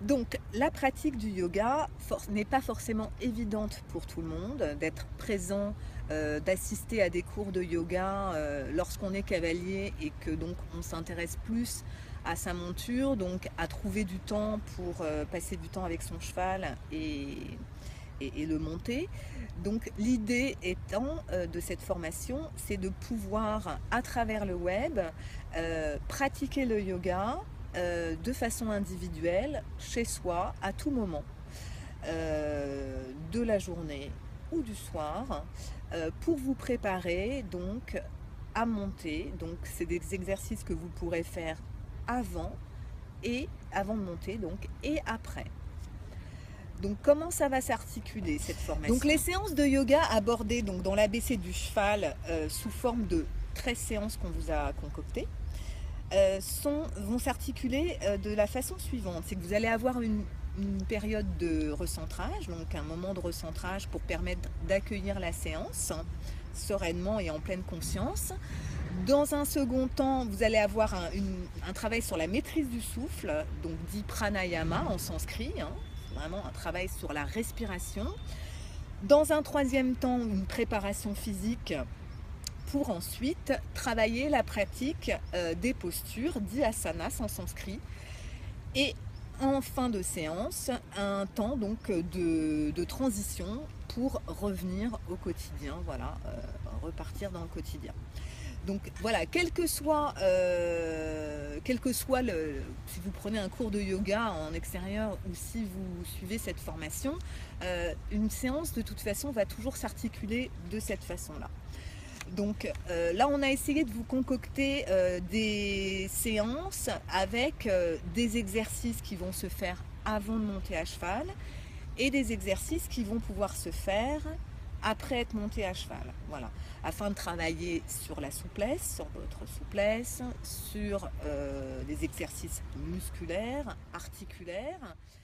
Donc, la pratique du yoga n'est pas forcément évidente pour tout le monde, d'être présent, d'assister à des cours de yoga lorsqu'on est cavalier et que donc on s'intéresse plus à sa monture, donc à trouver du temps pour passer du temps avec son cheval et le monter. Donc l'idée étant de cette formation, c'est de pouvoir, à travers le web, pratiquer le yoga de façon individuelle, chez soi, à tout moment de la journée ou du soir, pour vous préparer donc à monter. Donc c'est des exercices que vous pourrez faire avant avant de monter donc et après. Donc comment ça va s'articuler cette formation? Donc les séances de yoga abordées donc dans l'ABC du cheval sous forme de 13 séances qu'on vous a concoctées vont s'articuler de la façon suivante. C'est que vous allez avoir une période de recentrage, donc un moment de recentrage pour permettre d'accueillir la séance sereinement et en pleine conscience. Dans un second temps, vous allez avoir un travail sur la maîtrise du souffle, donc dit pranayama en sanskrit, vraiment un travail sur la respiration. Dans un troisième temps, une préparation physique pour ensuite travailler la pratique des postures, dit asanas en sanskrit. Et en fin de séance, un temps donc de transition pour revenir au quotidien, voilà, repartir dans le quotidien. Donc voilà, quel que soit si vous prenez un cours de yoga en extérieur ou si vous suivez cette formation, une séance de toute façon va toujours s'articuler de cette façon-là. Donc là, on a essayé de vous concocter des séances avec des exercices qui vont se faire avant de monter à cheval et des exercices qui vont pouvoir se faire après être monté à cheval, voilà, afin de travailler sur la souplesse, sur votre souplesse, sur des exercices musculaires, articulaires,